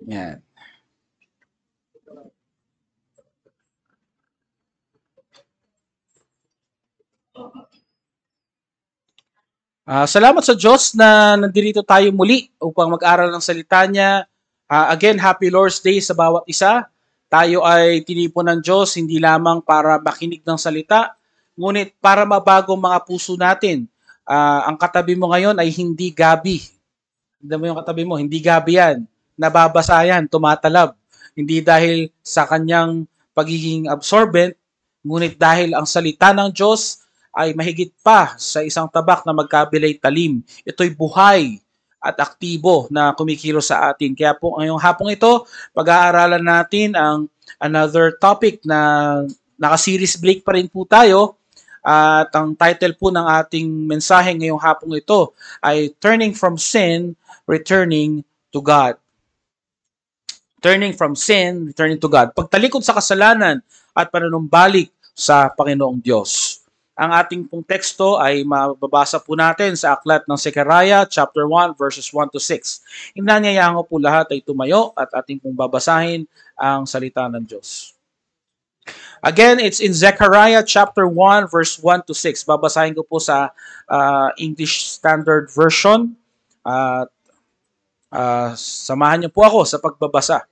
Yan. Salamat sa Diyos na nandito tayo muli upang mag-aral ng salita niya. Again, Happy Lord's Day sa bawat isa. Tayo ay tinipon ng Diyos hindi lamang para makinig ng salita, ngunit para mabago mga puso natin. Ang katabi mo ngayon ay hindi gabi. Hindi mo yung katabi mo, hindi gabi yan. Nababasa yan, tumatalab. Hindi dahil sa kanyang pagiging absorbent, ngunit dahil ang salita ng Diyos ay mahigit pa sa isang tabak na magkabilay talim. Ito'y buhay at aktibo na kumikilos sa atin. Kaya po ngayong hapong ito, pag-aaralan natin ang another topic na naka-series break pa rin po tayo. At ang title po ng ating mensahe ngayong hapong ito ay Turning from Sin, Returning to God. Turning from sin, returning to God. Pagtalikod sa kasalanan at panunumbalik sa Panginoong Diyos. Ang ating pong teksto ay mababasa po natin sa aklat ng Zechariah chapter 1 verses 1 to 6. Inanyayahan ko po lahat ay tumayo at ating pong babasahin ang salita ng Diyos. Again, it's in Zechariah chapter 1 verse 1 to 6. Babasahin ko po sa English Standard Version. Samahan niyo po ako sa pagbabasa.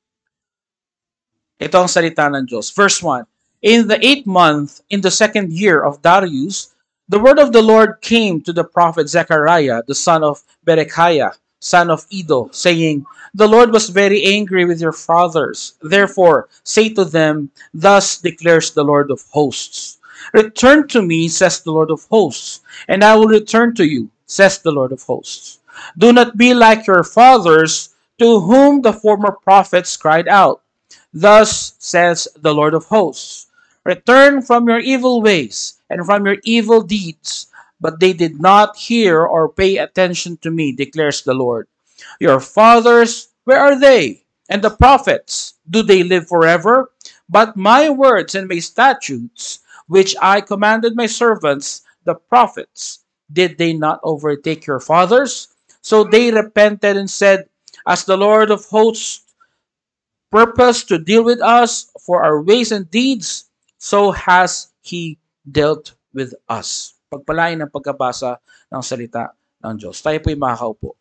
Ito ang salita ng Diyos. Verse 1. In the 8th month, in the 2nd year of Darius, the word of the Lord came to the prophet Zechariah, the son of Berechiah, son of Iddo, saying, The Lord was very angry with your fathers. Therefore, say to them, Thus declares the Lord of hosts. Return to me, says the Lord of hosts, and I will return to you, says the Lord of hosts. Do not be like your fathers, to whom the former prophets cried out. Thus says the Lord of hosts, Return from your evil ways and from your evil deeds. But they did not hear or pay attention to me, declares the Lord. Your fathers, where are they? And the prophets, do they live forever? But my words and my statutes, which I commanded my servants, the prophets, did they not overtake your fathers? So they repented and said, As the Lord of hosts purpose to deal with us for our ways and deeds, so has He dealt with us. Pagpalain ng pagkabasa ng salita ng Diyos. Tayo po'y makakaupo.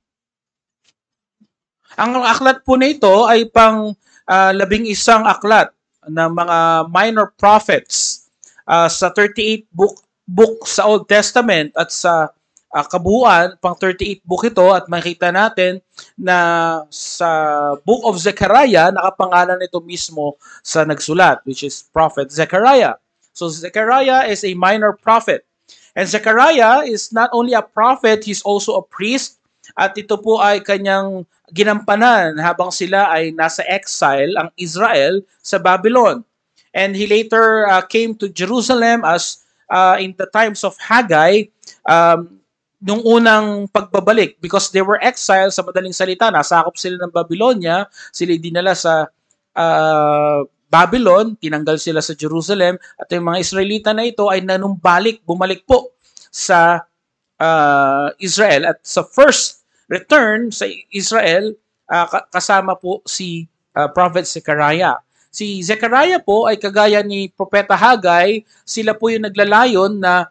Ang aklat po nito ay pang 11 aklat ng mga minor prophets sa 38 book sa Old Testament at sa kabuuan, pang 38 book ito at makita natin na sa Book of Zechariah, nakapangalan ito mismo sa nagsulat, which is Prophet Zechariah. So Zechariah is a minor prophet. And Zechariah is not only a prophet, he's also a priest. At ito po ay kanyang ginampanan habang sila ay nasa exile, ang Israel, sa Babylon. And he later came to Jerusalem as in the times of Haggai, nung unang pagbabalik, because they were exiled, sa madaling salita, nasakop sila ng Babylonia, sila dinala sa Babylon, tinanggal sila sa Jerusalem, at yung mga Israelita na ito ay bumalik po sa Israel. At sa first return sa Israel, kasama po si Prophet Zechariah. Si Zechariah po ay kagaya ni Propeta Haggai, sila po yung naglalayon na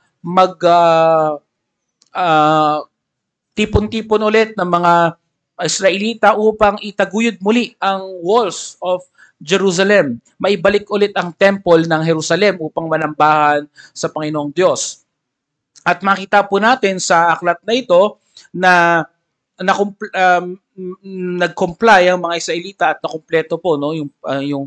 tipon-tipon ulit ng mga Israelita upang itaguyod muli ang walls of Jerusalem. Maibalik ulit ang temple ng Jerusalem upang manambahan sa Panginoong Diyos. At makita po natin sa aklat na ito na nag-comply ang mga Israelita at nakumpleto po yung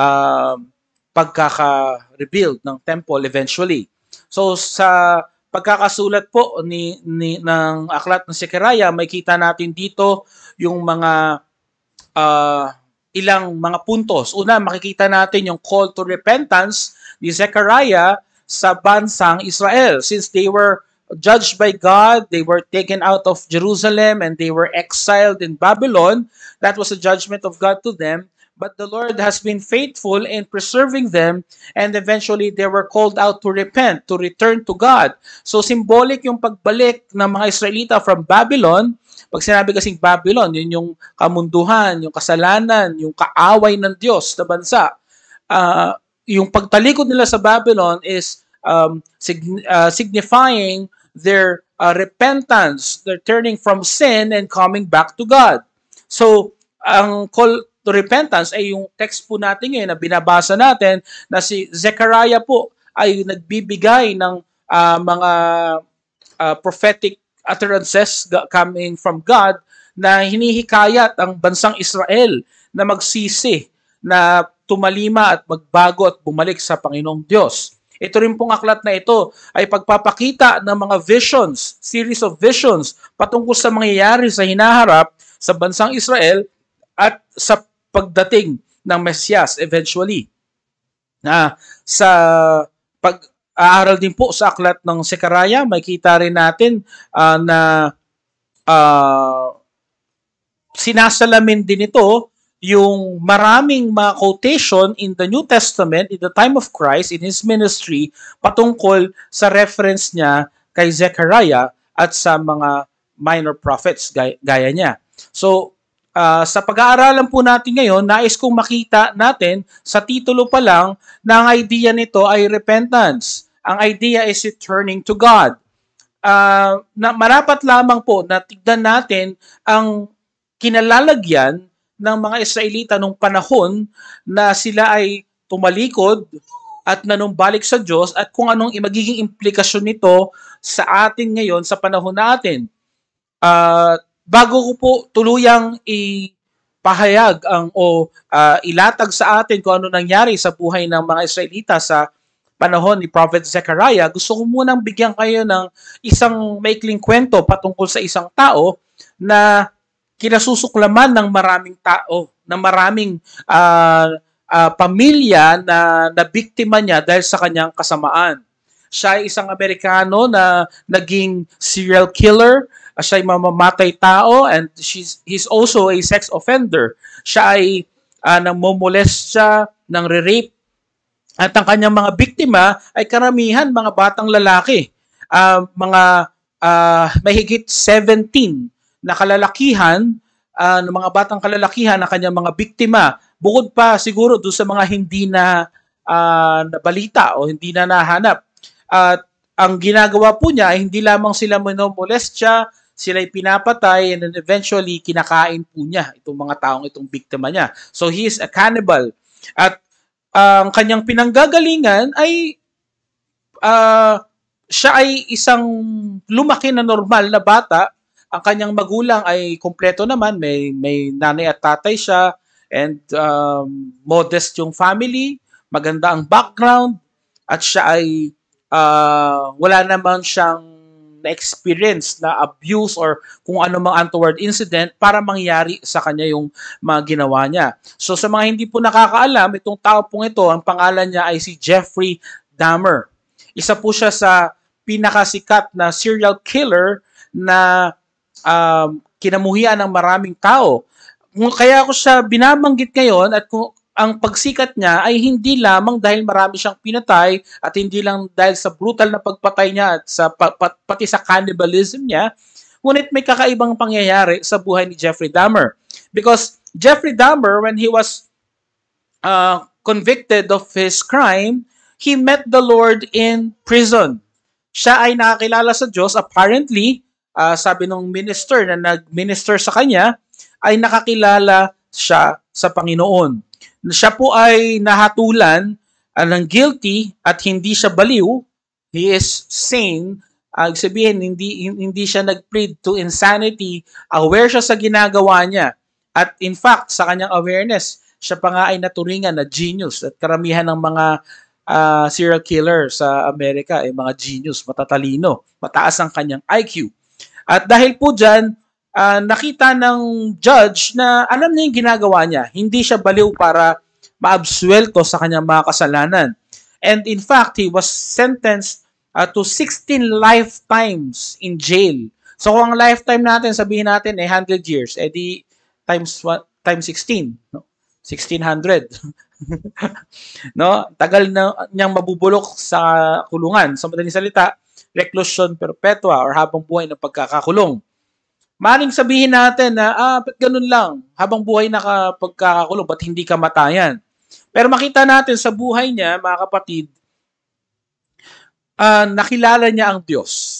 pagkaka-rebuild ng temple eventually. So sa pagkakasulat po ng aklat ng Zechariah, may kita natin dito yung mga ilang mga puntos. Una, makikita natin yung call to repentance ni Zechariah sa bansang Israel. Since they were judged by God, they were taken out of Jerusalem and they were exiled in Babylon. That was a judgment of God to them. but the Lord has been faithful in preserving them, and eventually they were called out to repent, to return to God. So symbolic yung pagbalik ng mga Israelita from Babylon. Pag sinabi kasing Babylon, yun yung kamunduhan, yung kasalanan, yung kaaway ng Diyos na bansa. Yung pagtalikod nila sa Babylon is signifying their repentance, they're turning from sin and coming back to God. So, ang call to repentance ay yung text po natin ngayon na binabasa natin na si Zechariah po ay nagbibigay ng mga prophetic utterances coming from God na hinihikayat ang bansang Israel na magsisi, na tumalima at magbago at bumalik sa Panginoong Diyos. Ito rin pong aklat na ito ay pagpapakita ng mga visions, series of visions patungkol sa mangyayari sa hinaharap sa bansang Israel at sa pagdating ng Mesiyas eventually. Sa pag-aaral din po sa aklat ng Zechariah, makita rin natin na sinasalamin din ito yung maraming mga quotation in the New Testament in the time of Christ, in His ministry, patungkol sa reference niya kay Zechariah at sa mga minor prophets gaya niya. So, sa pag-aaralan po natin ngayon, nais kong makita natin sa titulo pa lang na ang idea nito ay repentance. Ang idea is returning to God. Na marapat lamang po na tignan natin ang kinalalagyan ng mga Israelita nung panahon na sila ay tumalikod at nanumbalik sa Diyos at kung anong magiging implikasyon nito sa atin ngayon sa panahon natin. Bago ko po tuluyang ipahayag ilatag sa atin kung ano nangyari sa buhay ng mga Israelita sa panahon ni Prophet Zechariah, gusto ko munang bigyan kayo ng isang maikling kwento patungkol sa isang tao na kinasusuklaman ng maraming tao, ng maraming pamilya na biktima niya dahil sa kanyang kasamaan. Siya ay isang Amerikano na naging serial killer, siya ay mamamatay tao, and he's also a sex offender. Siya ay nangmomolestya, nangre-rape, at ang kanyang mga biktima ay karamihan mga batang lalaki. Mahigit 17 na kalalakihan, ng mga batang kalalakihan na kanyang mga biktima. Bukod pa siguro doon sa mga hindi na balita o hindi na nahanap. At ang ginagawa po niya ay hindi lamang sila minomolestya, sila ay pinapatay, and then eventually kinakain po niya itong mga taong itong biktima niya. So he is a cannibal. At ang kanyang pinanggagalingan ay siya ay isang lumaki na normal na bata. Ang kanyang magulang ay kumpleto naman, may nanay at tatay siya, and modest yung family, maganda ang background, at siya ay wala naman siyang na-experience na abuse or kung ano mang untoward incident para mangyari sa kanya yung mga ginawa niya. So sa mga hindi po nakakaalam, itong tao pong ito, ang pangalan niya ay si Jeffrey Dahmer. Isa po siya sa pinakasikat na serial killer na kinamuhian ng maraming tao. Kaya ako siya binabanggit ngayon at kung ang pagsikat niya ay hindi lamang dahil marami siyang pinatay at hindi lang dahil sa brutal na pagpatay niya at sa pati sa cannibalism niya, ngunit may kakaibang pangyayari sa buhay ni Jeffrey Dahmer. Because Jeffrey Dahmer, when he was convicted of his crime, he met the Lord in prison. Siya ay nakakilala sa Diyos apparently. Sabi ng minister na nag-minister sa kanya, ay nakakilala siya sa Panginoon. Siya po ay nahatulan ng guilty at hindi siya baliw. He is sane. Sabihin, hindi siya nag-plead to insanity. Aware siya sa ginagawa niya. At in fact, sa kanyang awareness, siya pa nga ay naturingan na genius. At karamihan ng mga serial killer sa Amerika ay mga genius, matatalino. Mataas ang kanyang IQ. At dahil po dyan, nakita ng judge na alam niya yung ginagawa niya. Hindi siya baliw para maabsuelto sa kanyang mga kasalanan. And in fact, he was sentenced to 16 lifetimes in jail. So kung ang lifetime natin, sabihin natin 100 years, edi times 16. No? 1600. No? Tagal na niyang mabubulok sa kulungan. Sa madaling salita, reclusion perpetua or habang buhay ng pagkakakulong. Maring sabihin natin na, ba't ganun lang? Habang buhay na pagkakakulong, ba't hindi kamatayan? Pero makita natin sa buhay niya, mga kapatid, nakilala niya ang Diyos.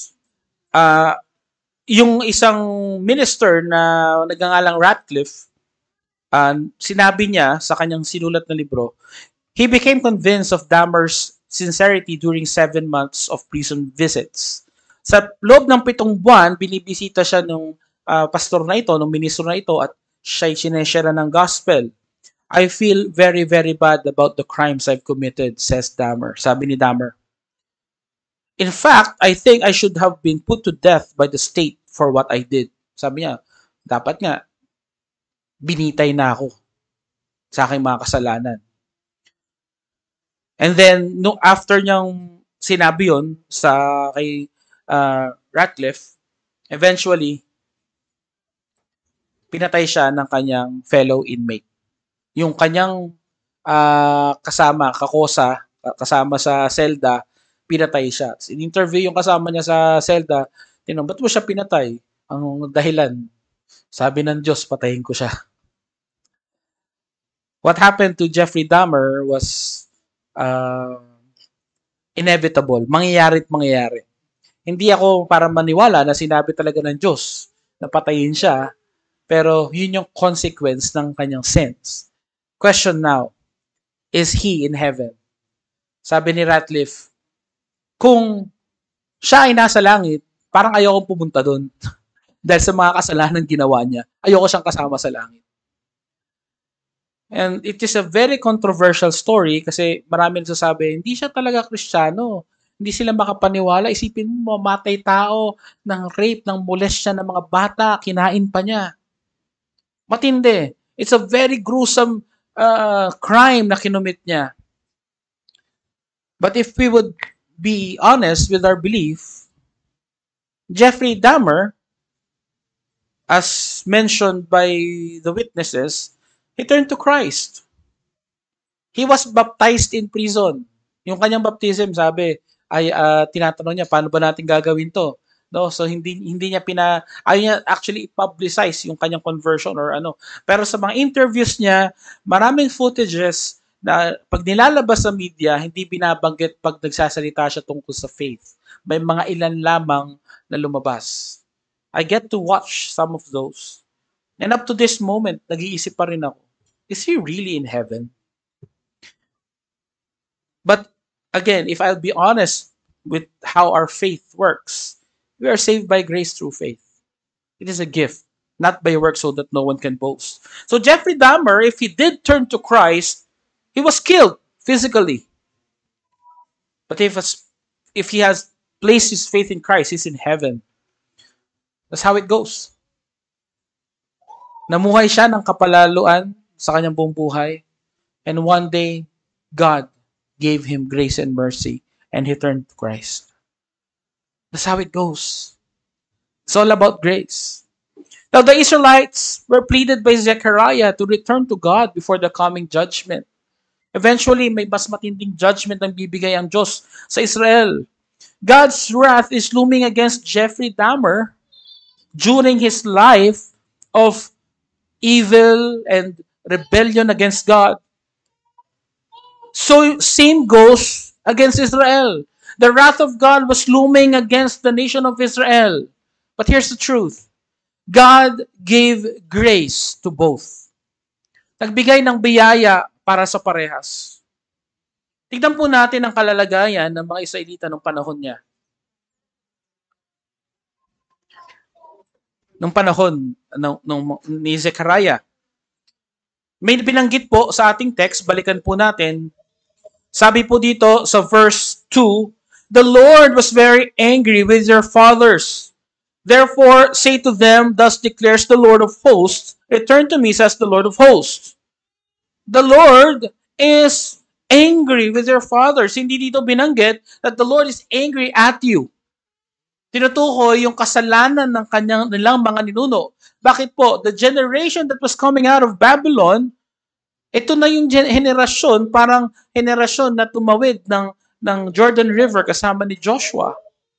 Yung isang minister na nagngangalang Ratcliffe, sinabi niya sa kanyang sinulat na libro, he became convinced of Dahmer's sincerity during 7 months of prison visits. Sa loob ng 7 buwan, binibisita siya ng pastor na ito, ng ministro na ito, at siya'y sineshare ng gospel. I feel very, very bad about the crimes I've committed, says Dahmer. Sabi ni Dahmer. In fact, I think I should have been put to death by the state for what I did. Sabi niya, dapat nga, binitay na ako sa aking mga kasalanan. And then, after niyang sinabi yun kay Ratcliffe, eventually, pinatay siya ng kanyang fellow inmate. Yung kanyang kasama sa selda, pinatay siya. In-interview yung kasama niya sa selda, ba't mo siya pinatay? Ang dahilan, sabi ng Diyos, patayin ko siya. What happened to Jeffrey Dahmer was inevitable. Mangyayarit mangyayari. Hindi ako para maniwala na sinabi talaga ng Diyos na patayin siya, pero yun yung consequence ng kanyang sins. Question now, is he in heaven? Sabi ni Ratcliffe, kung siya ay nasa langit, parang ayokong pumunta doon. Dahil sa mga kasalanan ginawa niya, ayoko siyang kasama sa langit. And it is a very controversial story kasi marami nagsasabi, hindi siya talaga Kristiyano. Hindi sila makapaniwala. Isipin mo, mamatay tao ng rape, ng molestya ng mga bata, kinain pa niya. Matindi. It's a very gruesome crime na kinumit niya. But if we would be honest with our belief, Jeffrey Dahmer, as mentioned by the witnesses, he turned to Christ. He was baptized in prison. Yung kanyang baptism, sabi, ay tinatanong niya, paano ba natin gagawin to? No, so hindi niya ayaw niya actually i-publicize yung kanyang conversion or ano. Pero sa mga interviews niya, maraming footages na pag nilalabas sa media, hindi binabanggit pag nagsasalita siya tungkol sa faith. May mga ilan lamang na lumabas. I get to watch some of those. And up to this moment, nag-iisip pa rin ako, is he really in heaven? But again, if I'll be honest with how our faith works, we are saved by grace through faith. It is a gift, not by works so that no one can boast. So Jeffrey Dahmer, if he did turn to Christ, he was killed physically. But if he has placed his faith in Christ, he's in heaven. That's how it goes. Namuhay siya ng kapalaluan sa kanyang buong buhay. And one day, God gave him grace and mercy and he turned to Christ. That's how it goes. It's all about grace. Now, the Israelites were pleaded by Zechariah to return to God before the coming judgment. Eventually, may mas matinding judgment ang bibigay ang Diyos sa Israel. God's wrath is looming against Jeffrey Dahmer during his life of evil and rebellion against God. So, same goes against Israel. The wrath of God was looming against the nation of Israel. But here's the truth. God gave grace to both. Nagbigay ng biyaya para sa parehas. Tignan po natin ang kalalagayan ng mga Israelita nung panahon niya. Nung panahon ni Zechariah. May binanggit po sa ating text, balikan po natin. Sabi po dito sa verse 2, the Lord was very angry with your fathers. Therefore, say to them, thus declares the Lord of hosts, return to me, says the Lord of hosts. The Lord is angry with your fathers. Hindi dito binanggit that the Lord is angry at you. Tinutukoy yung kasalanan ng nilang mga ninuno. Bakit po? The generation that was coming out of Babylon, Ito na yung henerasyon, parang henerasyon na tumawid ng Jordan River kasama ni Joshua.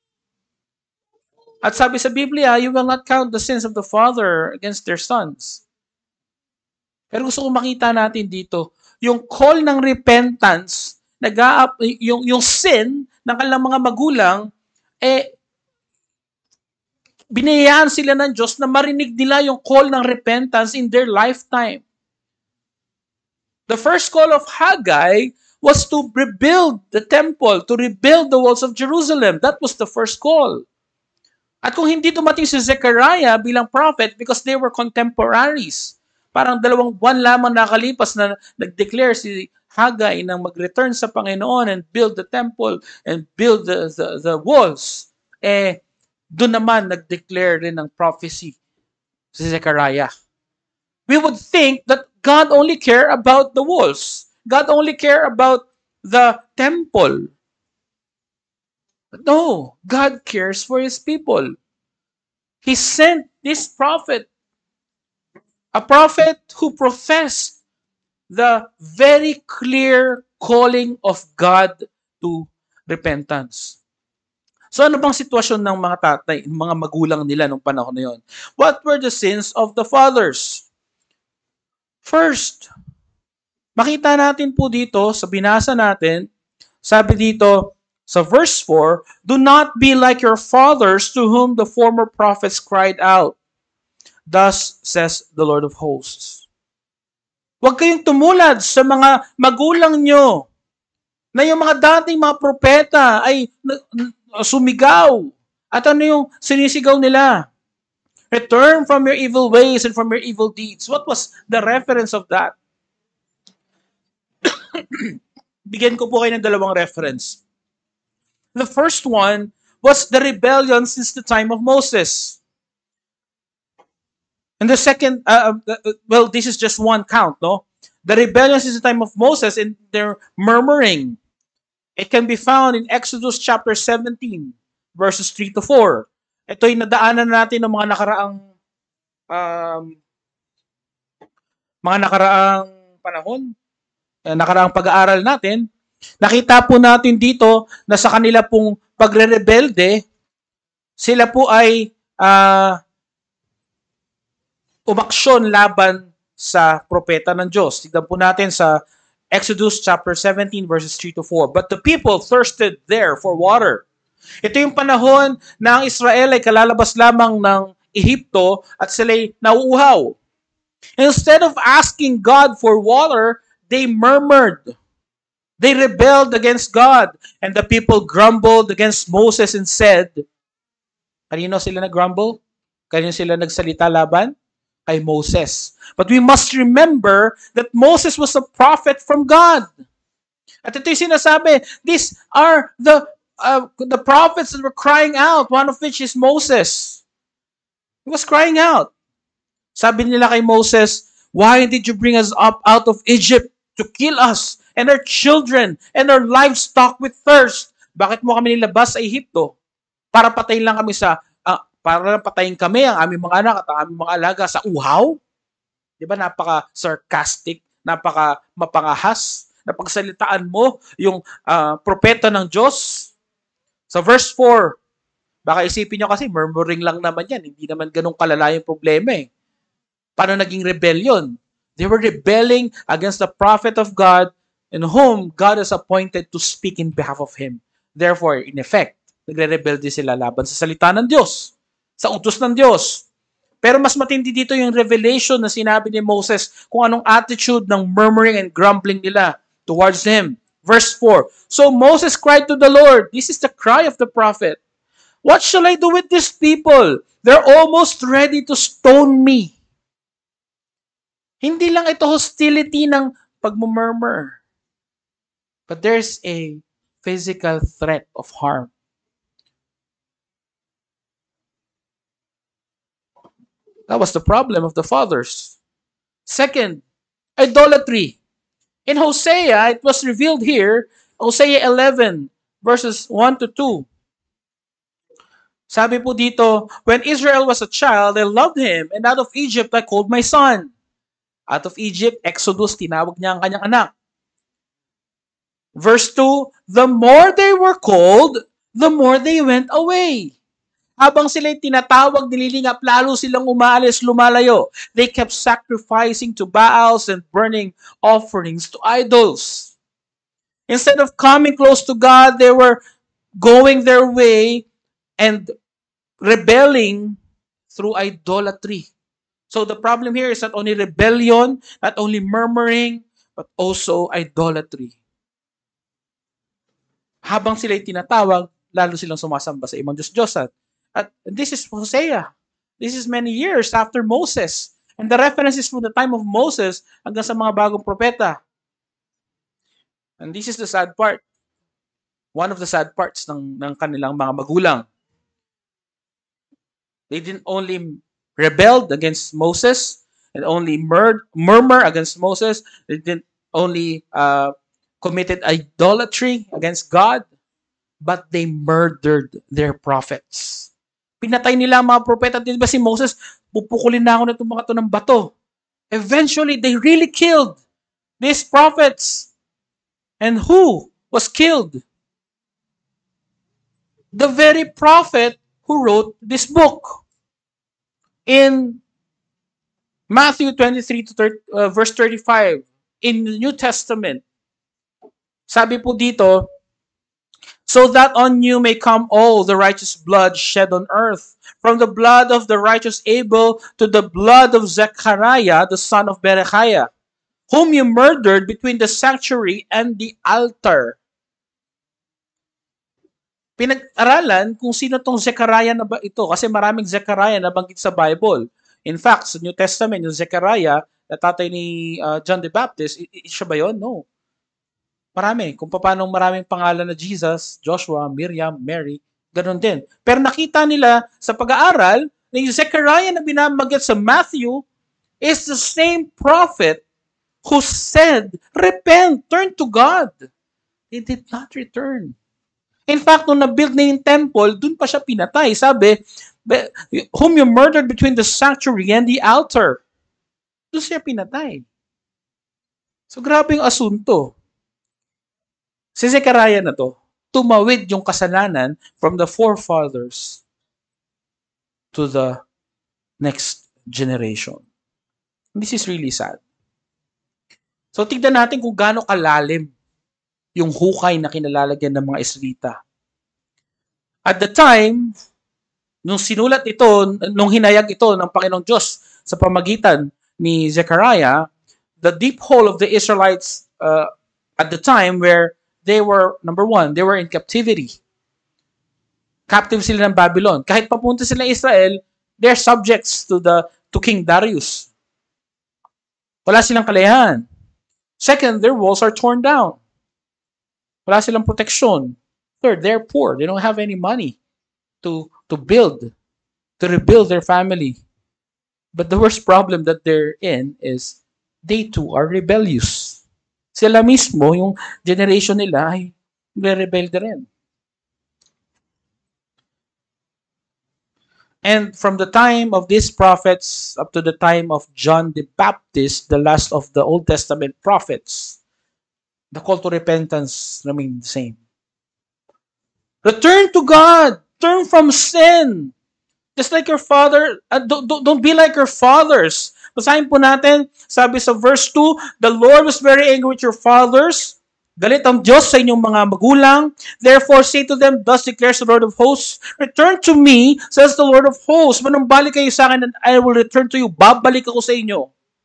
At sabi sa Biblia, you will not count the sins of the father against their sons. Pero gusto ko makita natin dito, yung call ng repentance, yung sin ng kanilang mga magulang, binayaan sila ng Diyos na marinig nila yung call ng repentance in their lifetime. The first call of Haggai was to rebuild the temple, to rebuild the walls of Jerusalem. That was the first call. At kung hindi dumating si Zechariah bilang prophet because they were contemporaries, parang 2 buwan lamang nakalipas na nag-declare si Haggai nang mag-return sa Panginoon and build the temple and build the walls, doon naman nag-declare rin ng prophecy si Zechariah. We would think that God only care about the walls. God only care about the temple. But no, God cares for His people. He sent this prophet, a prophet who professed the very clear calling of God to repentance. So ano bang sitwasyon ng mga tatay, mga magulang nila nung panahon na yon? What were the sins of the fathers? First, makita natin po dito sa binasa natin, sabi dito sa verse 4, do not be like your fathers to whom the former prophets cried out. Thus says the Lord of hosts. Huwag kayong tumulad sa mga magulang nyo na yung mga dating mga propeta ay sumigaw. At ano yung sinisigaw nila? Return from your evil ways and from your evil deeds. What was the reference of that? Bigyan ko po kayo ng 2 reference. The first one was the rebellion since the time of Moses. And the second, this is just one count, no? The rebellion since the time of Moses and their murmuring. It can be found in Exodus chapter 17, verses 3 to 4. Ito'y nadaanan natin ng mga nakaraang panahon, nakaraang pag-aaral natin. Nakita po natin dito na sa kanila pong pagre-rebelde, sila po ay umaksyon laban sa propeta ng Diyos. Tignan po natin sa Exodus chapter 17 verses 3 to 4. But the people thirsted there for water. Ito yung panahon na ang Israel ay kalalabas lamang ng Ehipto at sila'y nauuhaw. Instead of asking God for water, they murmured. They rebelled against God. And the people grumbled against Moses and said, kanino sila nag-grumble? Kanino sila nagsalita laban? Kay Moses. But we must remember that Moses was a prophet from God. At ito yung sinasabi, these are the prophets that were crying out, one of which is Moses. He was crying out. Sabi nila kay Moses, why did you bring us up out of Egypt to kill us and our children and our livestock with thirst? Bakit mo kami nilabas sa Ehipto? Para patayin lang kami para patayin kami, ang aming mga anak at ang aming mga alaga sa uhaw? Di ba napaka-sarcastic, napaka-mapangahas, napagsalitaan mo yung propeta ng Diyos? Sa verse 4, baka isipin nyo kasi murmuring lang naman yan. Hindi naman ganun kalala yung problema eh. Paano naging rebellion? They were rebelling against the prophet of God in whom God has appointed to speak in behalf of Him. Therefore, in effect, nagre-rebelde sila laban sa salita ng Diyos, sa utos ng Diyos. Pero mas matindi dito yung revelation na sinabi ni Moses kung anong attitude ng murmuring and grumbling nila towards Him. Verse 4, so Moses cried to the Lord. This is the cry of the prophet. What shall I do with these people? They're almost ready to stone me. Hindi lang ito hostility ng pagmumurmur. But there's a physical threat of harm. That was the problem of the fathers. Second, idolatry. In Hosea, it was revealed here, Hosea 11, verses 1 to 2. Sabi po dito, when Israel was a child, I loved him, and out of Egypt I called my son. Out of Egypt, Exodus, tinawag niya ang kanyang anak. Verse 2, the more they were called, the more they went away. Habang sila'y tinatawag, nililingap, lalo silang umaalis, lumalayo. They kept sacrificing to Baals and burning offerings to idols. Instead of coming close to God, they were going their way and rebelling through idolatry. So the problem here is not only rebellion, not only murmuring, but also idolatry. Habang sila'y tinatawag, lalo silang sumasamba sa ibang Diyos-Diyosan. At this is Hosea. This is many years after Moses. And the reference is from the time of Moses hanggang sa mga bagong propeta. And this is the sad part. One of the sad parts ng kanilang mga magulang. They didn't only rebelled against Moses and only murmur against Moses. They didn't only committed idolatry against God, but they murdered their prophets. Pinatay nila ang mga propeta. Di ba si Moses, pupukulin na ako na itong mga ito ng bato. Eventually, they really killed these prophets. And who was killed? The very prophet who wrote this book. In Matthew 23 to verse 35, in the New Testament, sabi po dito, so that on you may come all the righteous blood shed on earth, from the blood of the righteous Abel to the blood of Zechariah, the son of Berechiah, whom you murdered between the sanctuary and the altar. Pinag-aralan kung sino tong Zechariah na ba ito, kasi maraming Zechariah na banggit sa Bible. In fact, sa New Testament, yung Zechariah, na tatay ni John the Baptist, siya ba yun? No. Marami. Kung paano maraming pangalan na Jesus, Joshua, Miriam, Mary, ganun din. Pero nakita nila sa pag-aaral na yung Zechariah na binamagat sa Matthew is the same prophet who said, repent, turn to God. They did not return. In fact, nung na-build na yung temple, dun pa siya pinatay. Sabi, whom you murdered between the sanctuary and the altar. Doon siya pinatay. So grabe yung asunto. Si Zechariah na to, tumawid yung kasalanan from the forefathers to the next generation. This is really sad. So tignan natin kung gaano kalalim yung hukay na kinalalagyan ng mga Israelita. At the time, nung sinulat ito, nung hinayag ito ng Panginoong Diyos sa pamagitan ni Zechariah, the deep hole of the Israelites at the time where they were, number one, they were in captivity. Captive sila ng Babylon. Kahit papunta sila ng Israel, they're subjects to King Darius. Wala silang kalayahan. Second, their walls are torn down. Wala silang proteksyon. Third, they're poor. They don't have any money to rebuild their family. But the worst problem that they're in is they too are rebellious. Sila mismo, yung generation nila ay rebelde rin. And from the time of these prophets up to the time of John the Baptist, the last of the Old Testament prophets, the call to repentance remained the same. Return to God. Turn from sin. Just like your father, don't be like your fathers. Basahin po natin, sabi sa verse 2, the Lord was very angry with your fathers. Galit ang Diyos sa inyong mga magulang. Therefore, say to them, thus declares the Lord of hosts, return to me, says the Lord of hosts. Manumbalik kayo sa akin and I will return to you. Babalik ako sa inyo.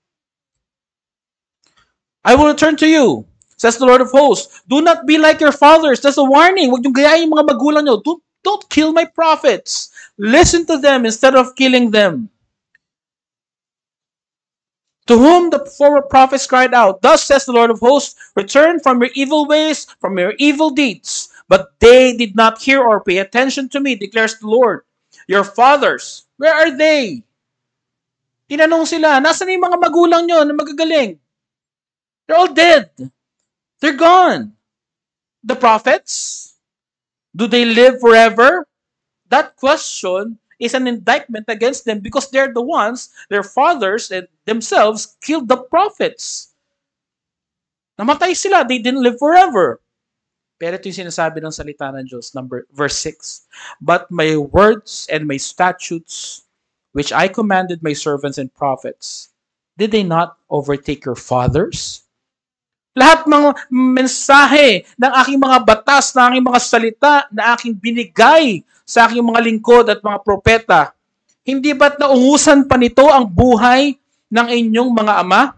I will return to you, says the Lord of hosts. Do not be like your fathers. That's a warning. Huwag niyong gayahin yung mga magulang niyo. Don't kill my prophets. Listen to them instead of killing them. To whom the former prophets cried out, thus says the Lord of hosts, return from your evil ways, from your evil deeds. But they did not hear or pay attention to me, declares the Lord. Your fathers, where are they? Tinanong sila, nasaan yung mga magulang nyo na magagaling? They're all dead. They're gone. The prophets, do they live forever? That question is an indictment against them because they're the ones, their fathers and themselves killed the prophets. Namatay sila. They didn't live forever. Pero ito yung sinasabi ng salita ng Diyos, verse 6. But my words and my statutes, which I commanded my servants and prophets, did they not overtake your fathers? Lahat ng mensahe ng aking mga batas, ng aking mga salita, na aking binigay sa aking mga lingkod at mga propeta, hindi ba't naungusan pa nito ang buhay ng inyong mga ama?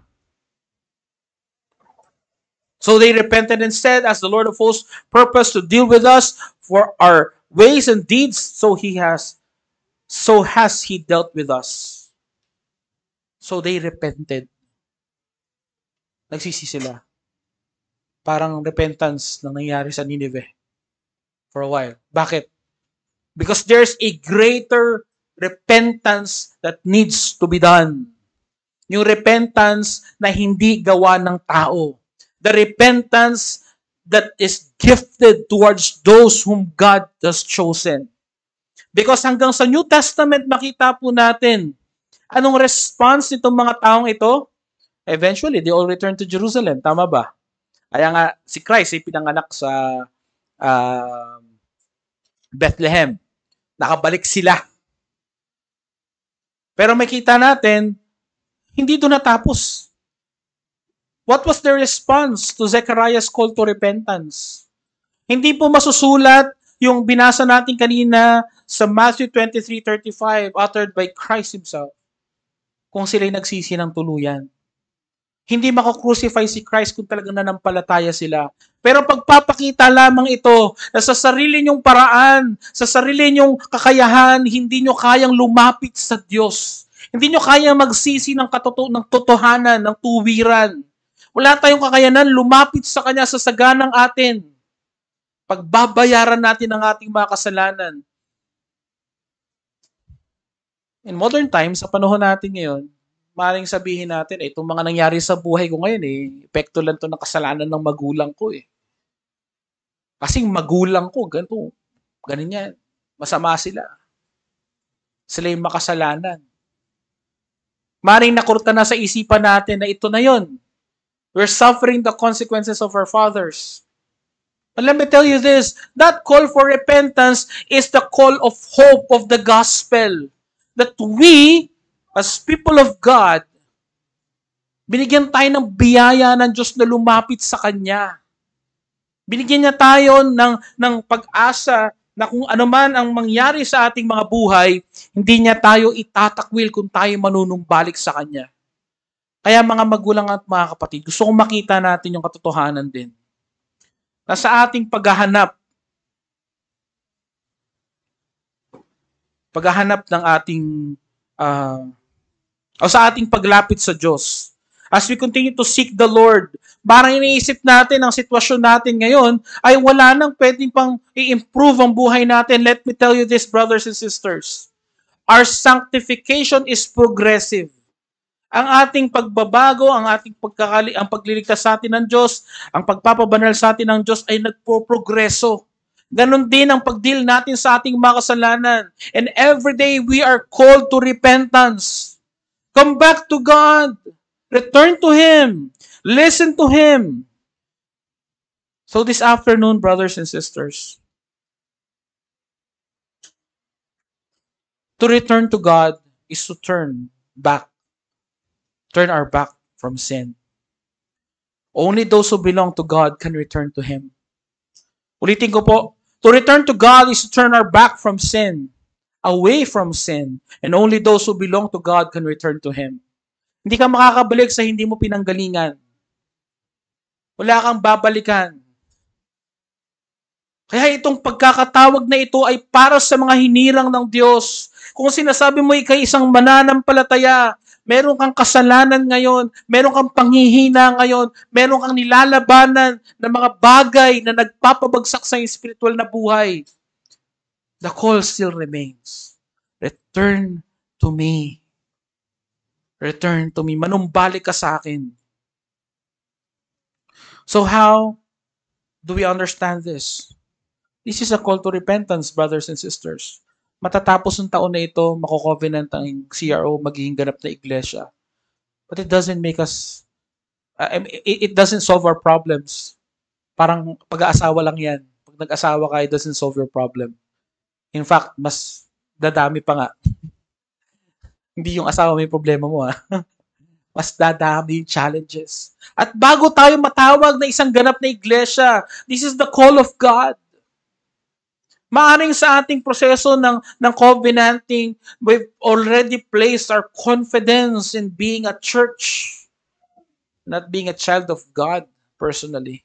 So they repented and said, as the Lord of hosts purposed to deal with us for our ways and deeds, so has He dealt with us. So they repented. Nagsisi sila. Parang repentance na nangyari sa Nineveh for a while. Bakit? Because there's a greater repentance that needs to be done. Yung repentance na hindi gawa ng tao. The repentance that is gifted towards those whom God has chosen. Because hanggang sa New Testament makita po natin, anong response nitong mga taong ito? Eventually, they all return to Jerusalem. Tama ba? Kaya nga, si Christ ay pinanganak sa Bethlehem. Nakabalik sila. Pero makita natin, hindi doon natapos. What was their response to Zechariah's call to repentance? Hindi po masusulat yung binasa natin kanina sa Matthew 23:35 uttered by Christ Himself kung sila'y nagsisi ng tuluyan. Hindi mako-crucify si Christ kung talagang nanampalataya sila. Pero pagpapakita lamang ito na sa sarili niyong paraan, sa sarili niyong kakayahan, hindi niyo kayang lumapit sa Diyos. Hindi niyo kayang magsisi ng totohanan, ng tuwiran. Wala tayong kakayanan lumapit sa Kanya sa saganang atin. Pagbabayaran natin ang ating mga kasalanan. In modern times, sa panahon natin ngayon, maaaring sabihin natin, itong mga nangyari sa buhay ko ngayon, epekto lang to ng kasalanan ng magulang ko. Kasing magulang ko, ganun yan. Masama sila. Sila yung makasalanan. Maaaring nakurta na sa isipan natin na ito na yon. We're suffering the consequences of our fathers. But let me tell you this, that call for repentance is the call of hope of the gospel. That we, as people of God, binigyan tayo ng biyaya ng Diyos na lumapit sa Kanya. Binigyan niya tayo ng pag-asa na kung ano man ang mangyari sa ating mga buhay, hindi niya tayo itatakwil kung tayo manunumbalik sa Kanya. Kaya mga magulang at mga kapatid, gusto kong makita natin yung katotohanan din. Na sa ating paghahanap ng ating sa ating paglapit sa Diyos. As we continue to seek the Lord, parang iniisip natin ang sitwasyon natin ngayon ay wala nang pwedeng pang i-improve ang buhay natin. Let me tell you this, brothers and sisters. Our sanctification is progressive. Ang ating pagbabago, ang pagliligtas sa atin ng Diyos, ang pagpapabanal sa atin ng Diyos ay nagpo-progreso. Ganon din ang pagdeal natin sa ating mga kasalanan. And every day we are called to repentance. Come back to God. Return to Him. Listen to Him. So this afternoon, brothers and sisters, to return to God is to turn our back from sin. Only those who belong to God can return to Him. Ulitin ko po, to return to God is to turn our back from sin, away from sin, and only those who belong to God can return to Him. Hindi ka makakabalik sa hindi mo pinanggalingan. Wala kang babalikan. Kaya itong pagkakatawag na ito ay para sa mga hinirang ng Diyos. Kung sinasabi mo ikay isang mananampalataya, meron kang kasalanan ngayon, meron kang panghihina ngayon, meron kang nilalabanan ng mga bagay na nagpapabagsak sa spiritual na buhay, the call still remains. Return to me. Return to me. Manumbalik ka sa akin. So how do we understand this? This is a call to repentance, brothers and sisters. matatapos ng taon na ito, mako-covenant ang CRO, magiging ganap na iglesia. But it doesn't make us, it doesn't solve our problems. Parang pag-aasawa lang yan. Pag nag-asawa ka, it doesn't solve your problem. In fact, mas dadami pa nga. Hindi yung asawa may problema mo, ha? Mas dadami yung challenges. At bago tayo matawag na isang ganap na iglesia, this is the call of God. Maaring sa ating proseso ng covenanting, we've already placed our confidence in being a church, not being a child of God personally.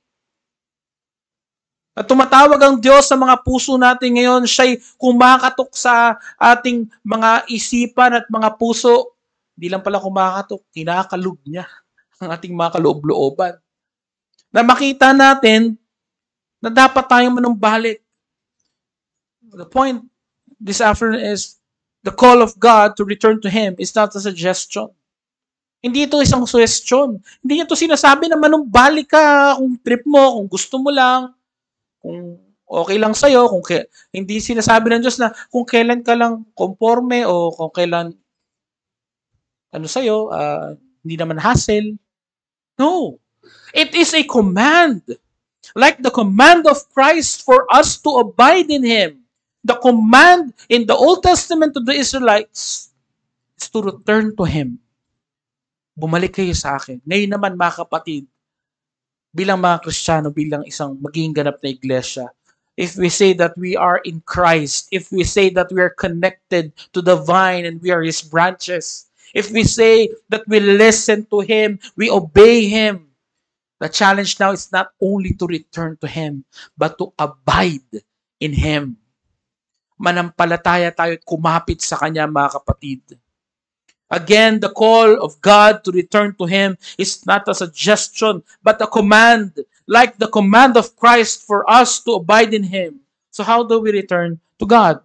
At tumatawag ang Diyos sa mga puso natin ngayon, siya'y kumakatok sa ating mga isipan at mga puso. Hindi lang pala kumakatok, kinakalog niya ang ating mga kaloob-looban. Na makita natin na dapat tayong manumbalik. The point this afternoon is the call of God to return to Him is not a suggestion. Hindi ito isang suggestion. Hindi ito sinasabi na manumbalik ka kung trip mo, kung gusto mo lang, kung okay lang sa'yo, hindi sinasabi ng Diyos na kung kailan ka lang conforme o kung kailan sa'yo, hindi naman hassle. No. It is a command. Like the command of Christ for us to abide in Him. The command in the Old Testament to the Israelites is to return to Him. Bumalik kayo sa akin. Ngayon naman, mga kapatid, bilang mga Kristiyano, bilang isang maging ganap na iglesia, if we say that we are in Christ, if we say that we are connected to the vine and we are His branches, if we say that we listen to Him, we obey Him, the challenge now is not only to return to Him, but to abide in Him. Manampalataya tayo at kumapit sa Kanya, mga kapatid. Again, the call of God to return to Him is not a suggestion, but a command, like the command of Christ for us to abide in Him. So how do we return to God?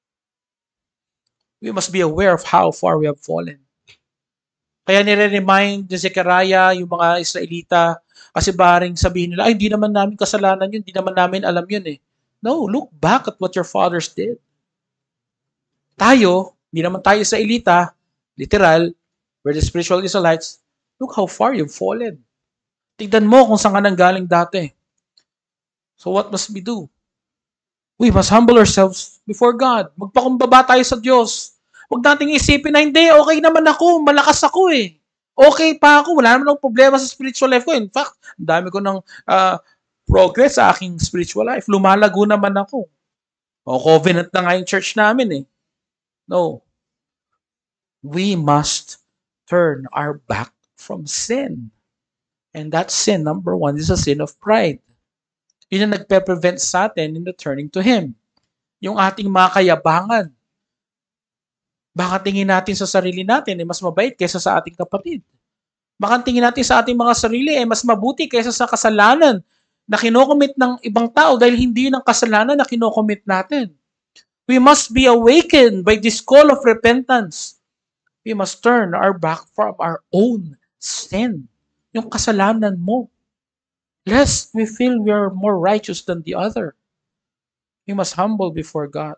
We must be aware of how far we have fallen. Kaya nire-remind ni Zechariah yung mga Israelita, kasi baring sabihin nila, ay, hindi naman namin kasalanan yun, hindi naman namin alam yun eh. No, look back at what your fathers did. Tayo, hindi naman tayo Israelita, literal, we're the spiritual Israelites, look how far you've fallen. Tignan mo kung saan ka nanggaling dati. So what must we do? We must humble ourselves before God. Magpakumbaba tayo sa Diyos. Huwag nating isipin na hindi, okay naman ako, malakas ako eh. Okay pa ako, wala naman akong problema sa spiritual life ko. In fact, ang dami ko ng progress sa aking spiritual life. Lumalago naman ako. O covenant na nga yung church namin eh. No. We must turn our back from sin. And that sin, number one, is a sin of pride. Yun ang nagpe-prevent sa atin in the turning to Him. Yung ating mga kayabangan. Baka tingin natin sa sarili natin mas mabait kaysa sa ating kapatid. Baka tingin natin sa ating mga sarili mas mabuti kaysa sa kasalanan na kinocommit ng ibang tao dahil hindi yun ang kasalanan na kinocommit natin. We must be awakened by this call of repentance. We must turn our back from our own sin. Yung kasalanan mo. Lest we feel we are more righteous than the other. We must humble before God.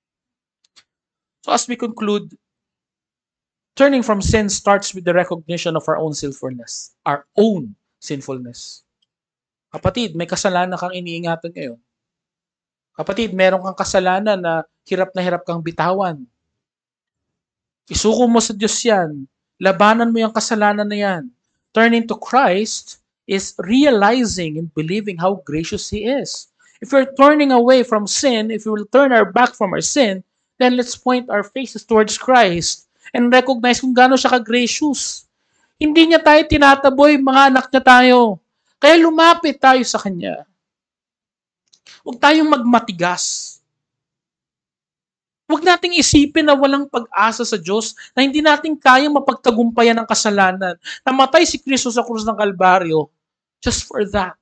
So as we conclude, turning from sin starts with the recognition of our own sinfulness. Our own sinfulness. Kapatid, may kasalanan kang iniingatan ngayon. Kapatid, meron kang kasalanan na hirap kang bitawan. Isuko mo sa Diyos yan. Labanan mo yung kasalanan na yan. Turning to Christ is realizing and believing how gracious He is. If we're turning away from sin, if we will turn our back from our sin, then let's point our faces towards Christ and recognize kung gaano siya ka-gracious. Hindi niya tayo tinataboy, mga anak niya tayo. Kaya lumapit tayo sa Kanya. Huwag tayong magmatigas. Huwag nating isipin na walang pag-asa sa Diyos, na hindi natin kayang mapagtagumpayan ng kasalanan. Namatay si Kristo sa krus ng Kalbaryo just for that.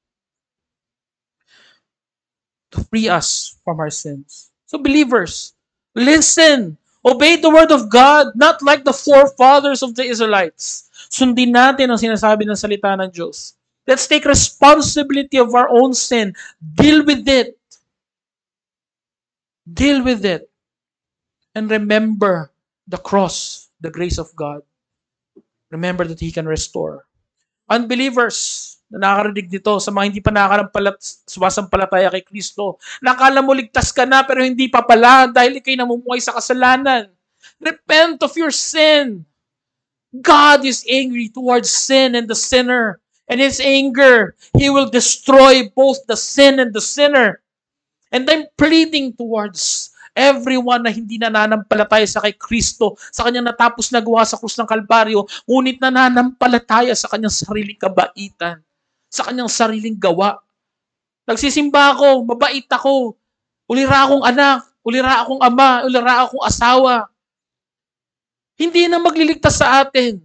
To free us from our sins. So believers, listen. Obey the word of God, not like the forefathers of the Israelites. Sundin natin ang sinasabi ng salita ng Diyos. Let's take responsibility of our own sin. Deal with it. Deal with it. And remember the cross, the grace of God. Remember that He can restore. Unbelievers na nakakarinig dito, sa mga hindi pa sumasampalataya kay Kristo, nakala mo ligtas ka na pero hindi pa pala dahil ikay namumuhay sa kasalanan. Repent of your sin. God is angry towards sin and the sinner. And His anger, He will destroy both the sin and the sinner. And I'm pleading towards everyone na hindi nananampalataya sa kay Kristo, sa kanyang natapos na gawa sa krus ng Kalbaryo, ngunit nananampalataya sa kanyang sariling kabaitan, sa kanyang sariling gawa. Nagsisimba ako, mabait ako, ulira akong anak, ulira akong ama, ulira akong asawa. Hindi na magliligtas sa atin.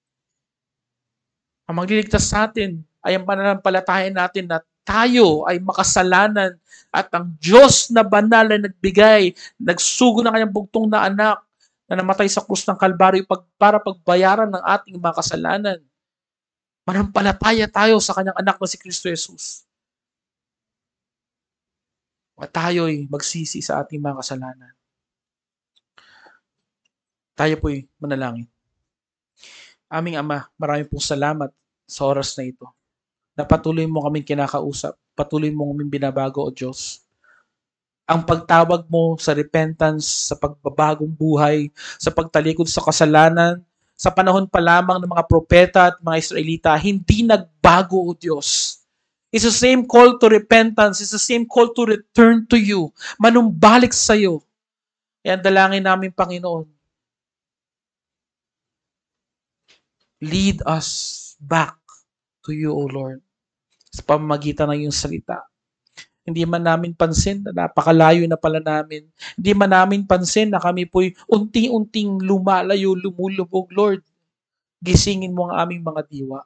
Ang magliligtas sa atin ay ang pananampalataya natin na tayo ay makasalanan at ang Diyos na banal na nagbigay, nagsugo ng kanyang bugtong na anak na namatay sa krus ng Kalbaryo para pagbayaran ng ating mga kasalanan. Manampalataya tayo sa kanyang anak na si Kristo Jesus. At tayo'y magsisi sa ating mga kasalanan. Tayo po'y manalangin. Aming Ama, marami pong salamat sa oras na ito. Na patuloy mo kaming kinakausap, patuloy mo kaming binabago, O Diyos. Ang pagtawag mo sa repentance, sa pagbabagong buhay, sa pagtalikod sa kasalanan, sa panahon pa lamang ng mga propeta at mga Israelita, hindi nagbago, O Diyos. It's the same call to repentance, it's the same call to return to you, manumbalik sa iyo. Kaya dalangin namin, Panginoon, lead us back to you, O Lord, sa pamamagitan ng iyong salita. Hindi man namin pansin na napakalayo na pala namin. Hindi man namin pansin na kami po'y unti-unting lumalayo, lumulubog. Lord, gisingin mo ang aming mga diwa.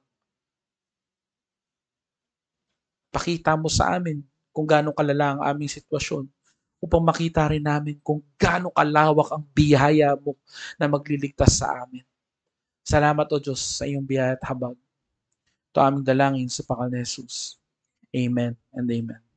Pakita mo sa amin kung gaano kalala ang aming sitwasyon upang makita rin namin kung gaano kalawak ang biyaya mo na magliligtas sa amin. Salamat, O Diyos, sa iyong biyaya at habag. Ito aming dalangin sa pangalan ni Jesus. Amen and amen.